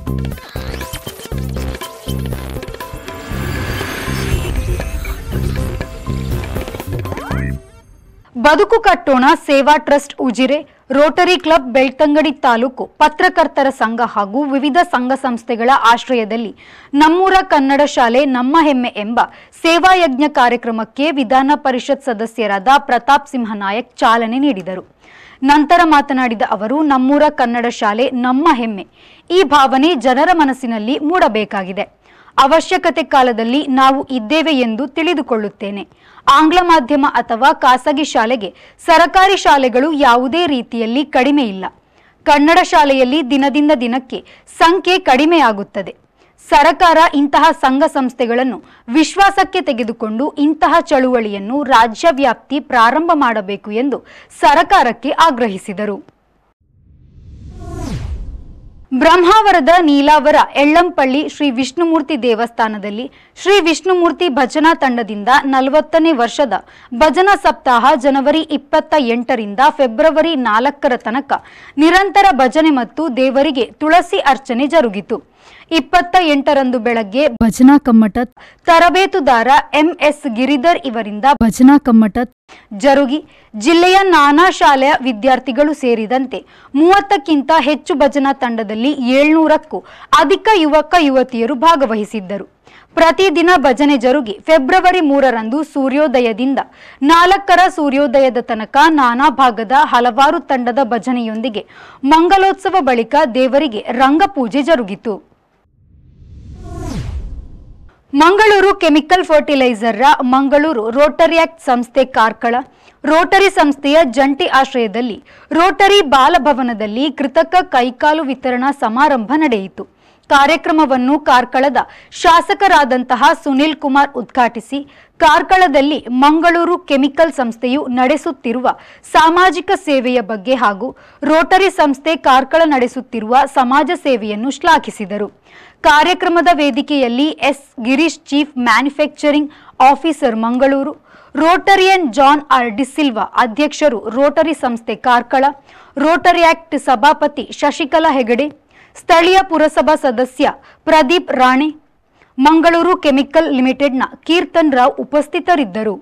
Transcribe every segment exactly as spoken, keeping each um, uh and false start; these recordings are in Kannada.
ಬದುಕು Kattona Seva trust Ujire, rotary club Belthangady taluk, ಪತ್ರಕರ್ತರ ಸಂಘ ಹಾಗೂ ವಿವಿಧ ಸಂಘ ಸಂಸ್ಥೆಗಳ ಆಶ್ರಯದಲ್ಲಿ ನಮ್ಮೂರ ಕನ್ನಡ ಶಾಲೆ ನಮ್ಮ ಹೆಮ್ಮೆ ಎಂಬ ಸೇವಾಯಜ್ಞ ಕಾರ್ಯಕ್ರಮಕ್ಕೆ ವಿಧಾನ ಪರಿಷತ್ ಸದಸ್ಯರಾದ ಪ್ರತಾಪ್ ಸಿಂಹ ನಾಯಕ್ ಚಾಲನೆ ನೀಡಿದರು. ನಂತರ ಮಾತನಾಡಿದ ಅವರು, ನಮ್ಮೂರ ಕನ್ನಡ ಶಾಲೆ ನಮ್ಮ ಹೆಮ್ಮೆ ಈ ಭಾವನೆ ಜನರ ಮನಸ್ಸಿನಲ್ಲಿ ಮೂಡಬೇಕಾಗಿದೆ. ಅವಶ್ಯಕತೆ ಕಾಲದಲ್ಲಿ ನಾವು ಇದ್ದೇವೆ ಎಂದು ತಿಳಿದುಕೊಳ್ಳುತ್ತೇನೆ. ಆಂಗ್ಲ ಮಾಧ್ಯಮ ಅಥವಾ ಖಾಸಗಿ ಶಾಲೆಗೆ ಸರಕಾರಿ ಶಾಲೆಗಳು ಯಾವುದೇ ರೀತಿಯಲ್ಲಿ ಕಡಿಮೆ ಇಲ್ಲ. ಕನ್ನಡ ಶಾಲೆಯಲ್ಲಿ ದಿನದಿಂದ ದಿನಕ್ಕೆ ಸಂಖ್ಯೆ ಕಡಿಮೆಯಾಗುತ್ತದೆ. ಸರಕಾರ ಇಂತಹ ಸಂಘ ಸಂಸ್ಥೆಗಳನ್ನು ವಿಶ್ವಾಸಕ್ಕೆ ತೆಗೆದುಕೊಂಡು ಇಂತಹ ಚಳುವಳಿಯನ್ನು ರಾಜ್ಯವ್ಯಾಪ್ತಿ ಪ್ರಾರಂಭ ಮಾಡಬೇಕು ಎಂದು ಸರಕಾರಕ್ಕೆ ಆಗ್ರಹಿಸಿದರು. ಬ್ರಹ್ಮಾವರದ ನೀಲಾವರ ಎಳ್ಳಂಪಳ್ಳಿ ಶ್ರೀ ವಿಷ್ಣುಮೂರ್ತಿ ದೇವಸ್ಥಾನದಲ್ಲಿ ಶ್ರೀ ವಿಷ್ಣುಮೂರ್ತಿ ಭಜನಾ ತಂಡದಿಂದ ನಲವತ್ತನೇ ವರ್ಷದ ಭಜನಾ ಸಪ್ತಾಹ ಜನವರಿ ಇಪ್ಪತ್ತ ಎಂಟರಿಂದ ಫೆಬ್ರವರಿ ನಾಲ್ಕರ ತನಕ ನಿರಂತರ ಭಜನೆ ಮತ್ತು ದೇವರಿಗೆ ತುಳಸಿ ಅರ್ಚನೆ ಜರುಗಿತು. ಇಪ್ಪತ್ತ ಎಂಟರಂದು ಬೆಳಗ್ಗೆ ಭಜನಾ ಕಮ್ಮಟ ತರಬೇತುದಾರ ಎಂಎಸ್ ಗಿರಿಧರ್ ಇವರಿಂದ ಭಜನಾ ಕಮ್ಮಟ ಜರುಗಿ ಜಿಲ್ಲೆಯ ನಾನಾ ಶಾಲೆಯ ವಿದ್ಯಾರ್ಥಿಗಳು ಸೇರಿದಂತೆ ಮೂವತ್ತಕ್ಕಿಂತ ಹೆಚ್ಚು ಭಜನಾ ತಂಡದಲ್ಲಿ ಏಳ್ನೂರಕ್ಕೂ ಅಧಿಕ ಯುವಕ ಯುವತಿಯರು ಭಾಗವಹಿಸಿದ್ದರು. ಪ್ರತಿದಿನ ಭಜನೆ ಜರುಗಿ ಫೆಬ್ರವರಿ ಮೂರರಂದು ಸೂರ್ಯೋದಯದಿಂದ ನಾಲ್ಕರ ಸೂರ್ಯೋದಯದ ತನಕ ನಾನಾ ಭಾಗದ ಹಲವಾರು ತಂಡದ ಭಜನೆಯೊಂದಿಗೆ ಮಂಗಲೋತ್ಸವ ಬಳಿಕ ದೇವರಿಗೆ ರಂಗಪೂಜೆ ಜರುಗಿತು. ಮಂಗಳೂರು ಕೆಮಿಕಲ್ ಫರ್ಟಿಲೈಸರ್ ರ ಮಂಗಳೂರು ರೋಟರಿ ಆಕ್ಟ್ ಸಂಸ್ಥೆ ಕಾರ್ಕಳ ರೋಟರಿ ಸಂಸ್ಥೆಯ ಜಂಟಿ ಆಶ್ರಯದಲ್ಲಿ ರೋಟರಿ ಬಾಲಭವನದಲ್ಲಿ ಕೃತಕ ಕೈಕಾಲು ವಿತರಣಾ ಸಮಾರಂಭ ನಡೆಯಿತು. ಕಾರ್ಯಕ್ರಮವನ್ನು ಕಾರ್ಕಳದ ಶಾಸಕರಾದಂತಹ ಸುನಿಲ್ ಕುಮಾರ್ ಉದ್ಘಾಟಿಸಿ ಕಾರ್ಕಳದಲ್ಲಿ ಮಂಗಳೂರು ಕೆಮಿಕಲ್ ಸಂಸ್ಥೆಯು ನಡೆಸುತ್ತಿರುವ ಸಾಮಾಜಿಕ ಸೇವೆಯ ಬಗ್ಗೆ ಹಾಗೂ ರೋಟರಿ ಸಂಸ್ಥೆ ಕಾರ್ಕಳ ನಡೆಸುತ್ತಿರುವ ಸಮಾಜ ಸೇವೆಯನ್ನು ಶ್ಲಾಘಿಸಿದರು. ಕಾರ್ಯಕ್ರಮದ ವೇದಿಕೆಯಲ್ಲಿ S Girish chief manufacturing officer Mangaluru, rotarian John R D'Silva ಅಧ್ಯಕ್ಷರು ರೋಟರಿ ಸಂಸ್ಥೆ ಕಾರ್ಕಳ, ರೋಟರಿ ಆಕ್ಟ್ ಸಭಾಪತಿ ಶಶಿಕಲಾ ಹೆಗಡೆ, ಸ್ಥಳೀಯ ಪುರಸಭಾ ಸದಸ್ಯ ಪ್ರದೀಪ್ ರಾಣೆ, ಮಂಗಳೂರು ಕೆಮಿಕಲ್ ಲಿಮಿಟೆಡ್ನ ಕೀರ್ತನ್ ರಾವ್ ಉಪಸ್ಥಿತರಿದ್ದರು.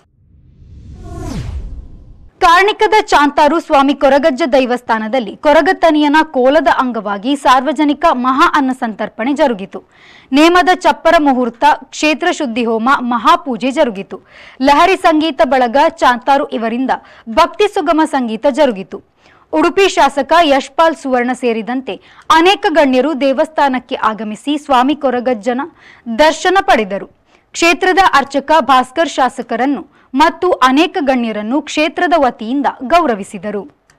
ಕಾರ್ಣಿಕದ ಚಾಂತಾರು ಸ್ವಾಮಿ ಕೊರಗಜ್ಜ ದೈವಸ್ಥಾನದಲ್ಲಿ ಕೊರಗತನಿಯನ ಕೋಲದ ಅಂಗವಾಗಿ ಸಾರ್ವಜನಿಕ ಮಹಾ ಅನ್ನ ಸಂತರ್ಪಣೆ ಜರುಗಿತು. ನೇಮದ ಚಪ್ಪರ ಮುಹೂರ್ತ, ಕ್ಷೇತ್ರ ಶುದ್ಧಿ ಹೋಮ, ಮಹಾಪೂಜೆ ಜರುಗಿತು. ಲಹರಿ ಸಂಗೀತ ಬಳಗ ಚಾಂತಾರು ಇವರಿಂದ ಭಕ್ತಿ ಸುಗಮ ಸಂಗೀತ ಜರುಗಿತು. ಉಡುಪಿ ಶಾಸಕ ಯಶ್ಪಾಲ್ ಸುವರ್ಣ ಸೇರಿದಂತೆ ಅನೇಕ ಗಣ್ಯರು ದೇವಸ್ಥಾನಕ್ಕೆ ಆಗಮಿಸಿ ಸ್ವಾಮಿ ಕೊರಗಜ್ಜನ ದರ್ಶನ ಪಡೆದರು. ಕ್ಷೇತ್ರದ ಅರ್ಚಕ ಭಾಸ್ಕರ್ ಶಾಸಕರನ್ನು ಮತ್ತು ಅನೇಕ ಗಣ್ಯರನ್ನು ಕ್ಷೇತ್ರದ ವತಿಯಿಂದ ಗೌರವಿಸಿದರು.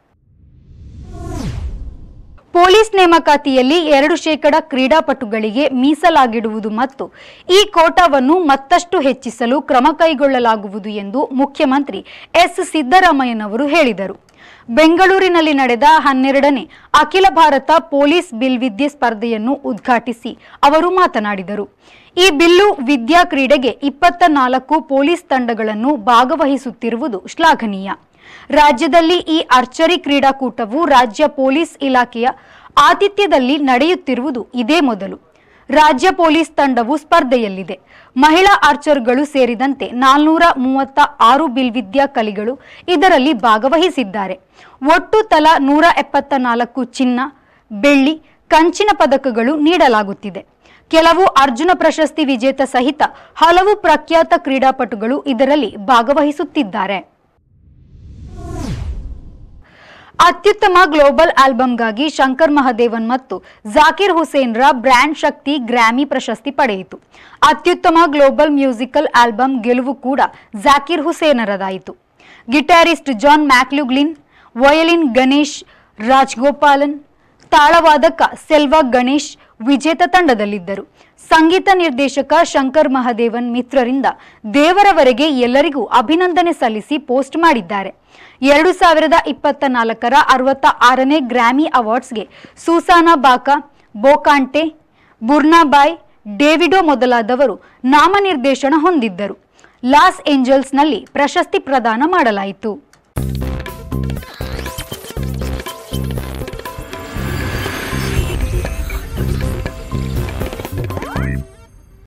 ಪೊಲೀಸ್ ನೇಮಕಾತಿಯಲ್ಲಿ ಎರಡು ಶೇಕಡ ಕ್ರೀಡಾಪಟುಗಳಿಗೆ ಮೀಸಲಾಗಿಡುವುದು ಮತ್ತು ಈ ಕೋಟಾವನ್ನು ಮತ್ತಷ್ಟು ಹೆಚ್ಚಿಸಲು ಕ್ರಮ ಕೈಗೊಳ್ಳಲಾಗುವುದು ಎಂದು ಮುಖ್ಯಮಂತ್ರಿ ಎಸ್ ಸಿದ್ದರಾಮಯ್ಯನವರು ಹೇಳಿದರು. ಬೆಂಗಳೂರಿನಲ್ಲಿ ನಡೆದ ಹನ್ನೆರಡನೇ ಅಖಿಲ ಭಾರತ ಪೊಲೀಸ್ ಬಿಲ್ ವಿದ್ಯೆ ಸ್ಪರ್ಧೆಯನ್ನು ಉದ್ಘಾಟಿಸಿ ಅವರು ಮಾತನಾಡಿದರು. ಈ ಬಿಲ್ಲು ವಿದ್ಯಾ ಕ್ರೀಡೆಗೆ ಇಪ್ಪತ್ತ ನಾಲ್ಕು ಪೊಲೀಸ್ ತಂಡಗಳನ್ನು ಭಾಗವಹಿಸುತ್ತಿರುವುದು ಶ್ಲಾಘನೀಯ. ರಾಜ್ಯದಲ್ಲಿ ಈ ಆರ್ಚರಿ ಕ್ರೀಡಾಕೂಟವು ರಾಜ್ಯ ಪೊಲೀಸ್ ಇಲಾಖೆಯ ಆತಿಥ್ಯದಲ್ಲಿ ನಡೆಯುತ್ತಿರುವುದು ಇದೇ ಮೊದಲು. ರಾಜ್ಯ ಪೊಲೀಸ್ ತಂಡವು ಸ್ಪರ್ಧೆಯಲ್ಲಿದೆ. ಮಹಿಳಾ ಆರ್ಚರ್ಗಳು ಸೇರಿದಂತೆ ನಾಲ್ನೂರ ಮೂವತ್ತ ಆರು ಬಿಲ್ವಿದ್ಯಾ ಕಲಿಗಳು ಇದರಲ್ಲಿ ಭಾಗವಹಿಸಿದ್ದಾರೆ. ಒಟ್ಟು ತಲಾ ನೂರ ಎಪ್ಪತ್ತ ನಾಲ್ಕು ಚಿನ್ನ, ಬೆಳ್ಳಿ, ಕಂಚಿನ ಪದಕಗಳು ನೀಡಲಾಗುತ್ತಿದೆ. ಕೆಲವು ಅರ್ಜುನ ಪ್ರಶಸ್ತಿ ವಿಜೇತ ಸಹಿತ ಹಲವು ಪ್ರಖ್ಯಾತ ಕ್ರೀಡಾಪಟುಗಳು ಇದರಲ್ಲಿ ಭಾಗವಹಿಸುತ್ತಿದ್ದಾರೆ. ಅತ್ಯುತ್ತಮ ಗ್ಲೋಬಲ್ ಆಲ್ಬಂಗಾಗಿ ಶಂಕರ್ ಮಹದೇವನ್ ಮತ್ತು ಜಾಕಿರ್ ಹುಸೇನ್ ರ ಬ್ರ್ಯಾಂಡ್ ಶಕ್ತಿ ಗ್ರಾಮಿ ಪ್ರಶಸ್ತಿ ಪಡೆಯಿತು. ಅತ್ಯುತ್ತಮ ಗ್ಲೋಬಲ್ ಮ್ಯೂಸಿಕಲ್ ಆಲ್ಬಂ ಗೆಲುವು ಕೂಡ ಜಾಕಿರ್ ಹುಸೇನರದಾಯಿತು. Guitarist John McLaughlin, violin Ganesh Rajagopalan, ತಾಳವಾದಕ ಸೆಲ್ವಾ ಗಣೇಶ್ ವಿಜೇತ ತಂಡದಲ್ಲಿದ್ದರು. ಸಂಗೀತ ನಿರ್ದೇಶಕ ಶಂಕರ್ ಮಹದೇವನ್ ಮಿತ್ರರಿಂದ ದೇವರವರೆಗೆ ಎಲ್ಲರಿಗೂ ಅಭಿನಂದನೆ ಸಲ್ಲಿಸಿ ಪೋಸ್ಟ್ ಮಾಡಿದ್ದಾರೆ. ಎರಡು ಸಾವಿರದ ಇಪ್ಪತ್ತ ನಾಲ್ಕರ ಅರವತ್ತ ಆರನೇ ಗ್ರಾಮಿ ಅವಾರ್ಡ್ಸ್ಗೆ ಸೂಸಾನಾ ಬಾಕಾ, ಬೋಕಾಂಟೆ, ಬುರ್ನಾಬಾಯ್, ಡೇವಿಡೋ ಮೊದಲಾದವರು ನಾಮನಿರ್ದೇಶನ ಹೊಂದಿದ್ದರು. ಲಾಸ್ ಏಂಜಲ್ಸ್ನಲ್ಲಿ ಪ್ರಶಸ್ತಿ ಪ್ರದಾನ ಮಾಡಲಾಯಿತು.